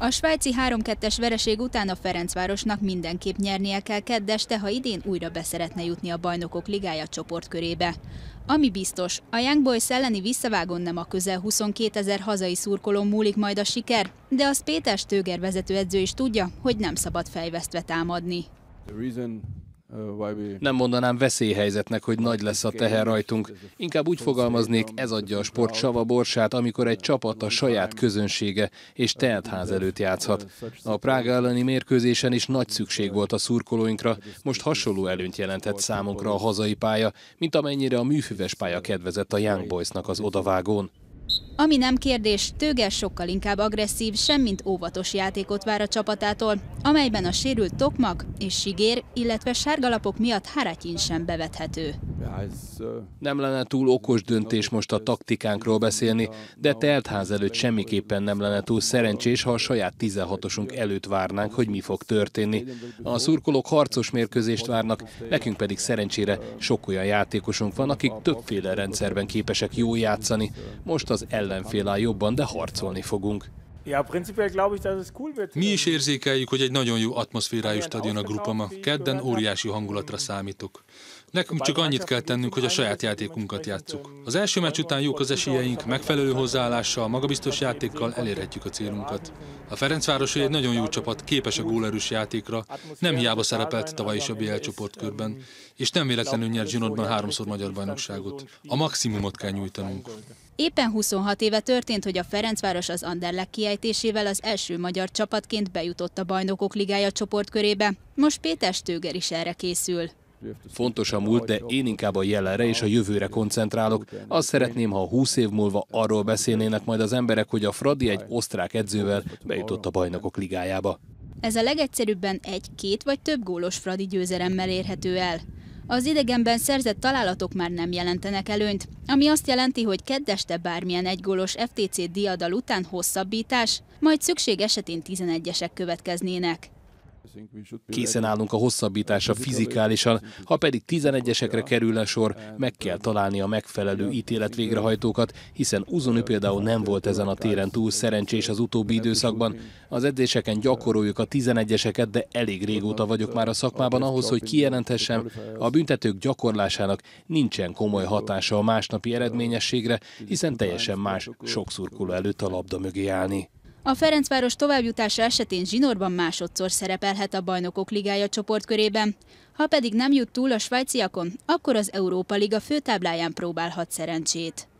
A svájci 3-2-es vereség után a Ferencvárosnak mindenképp nyernie kell kedd este, ha idén újra beszeretne jutni a Bajnokok Ligája csoportkörébe. Ami biztos, a Young Boys elleni visszavágón nem a közel 22 000 hazai szurkolón múlik majd a siker, de az Péter Stöger vezetőedző is tudja, hogy nem szabad fejvesztve támadni. Nem mondanám veszélyhelyzetnek, hogy nagy lesz a teher rajtunk. Inkább úgy fogalmaznék, ez adja a sport savaborsát, amikor egy csapat a saját közönsége és teltház előtt játszhat. A Prága elleni mérkőzésen is nagy szükség volt a szurkolóinkra, most hasonló előnyt jelentett számunkra a hazai pálya, mint amennyire a műfüves pálya kedvezett a Young Boysnak az odavágón. Ami nem kérdés, Stöger sokkal inkább agresszív, semmint óvatos játékot vár a csapatától, amelyben a sérült Tokmak és Sigér, illetve sárgalapok miatt Haratyin sem bevethető. Nem lenne túl okos döntés most a taktikánkról beszélni, de teltház előtt semmiképpen nem lenne túl szerencsés, ha a saját 16-osunk előtt várnánk, hogy mi fog történni. A szurkolók harcos mérkőzést várnak, nekünk pedig szerencsére sok olyan játékosunk van, akik többféle rendszerben képesek jól játszani. Most az ellenfél áll jobban, de harcolni fogunk. Mi is érzékeljük, hogy egy nagyon jó atmoszférájú stadion a Grupama. Kedden óriási hangulatra számítok. Nekünk csak annyit kell tennünk, hogy a saját játékunkat játsszuk. Az első meccs után jók az esélyeink, megfelelő hozzáállással, magabiztos játékkal elérhetjük a célunkat. A Ferencváros egy nagyon jó csapat, képes a gólerős játékra, nem hiába szerepelt tavaly is a BL csoportkörben, és nem véletlenül nyert Zsinórban 3-szor magyar bajnokságot. A maximumot kell nyújtanunk. Éppen 26 éve történt, hogy a Ferencváros az Anderlecht kiejtésével az első magyar csapatként bejutott a Bajnokok Ligája csoportkörébe. Most Péter Stöger is erre készül. Fontos a múlt, de én inkább a jelenre és a jövőre koncentrálok. Azt szeretném, ha 20 év múlva arról beszélnének majd az emberek, hogy a Fradi egy osztrák edzővel bejutott a Bajnokok Ligájába. Ez a legegyszerűbben egy, két vagy több gólos Fradi győzelemmel érhető el. Az idegenben szerzett találatok már nem jelentenek előnyt, ami azt jelenti, hogy kedd este bármilyen egygólos FTC diadal után hosszabbítás, majd szükség esetén 11-esek következnének. Készen állunk a hosszabbításra fizikálisan, ha pedig 11-esekre kerülne sor, meg kell találni a megfelelő ítéletvégrehajtókat, hiszen Uzonű például nem volt ezen a téren túl szerencsés az utóbbi időszakban. Az edzéseken gyakoroljuk a 11-eseket, de elég régóta vagyok már a szakmában ahhoz, hogy kijelenthessem, a büntetők gyakorlásának nincsen komoly hatása a másnapi eredményességre, hiszen teljesen más sok szurkoló előtt a labda mögé állni. A Ferencváros továbbjutása esetén Zsinórban másodszor szerepelhet a Bajnokok Ligája csoportkörében. Ha pedig nem jut túl a svájciakon, akkor az Európa Liga főtábláján próbálhat szerencsét.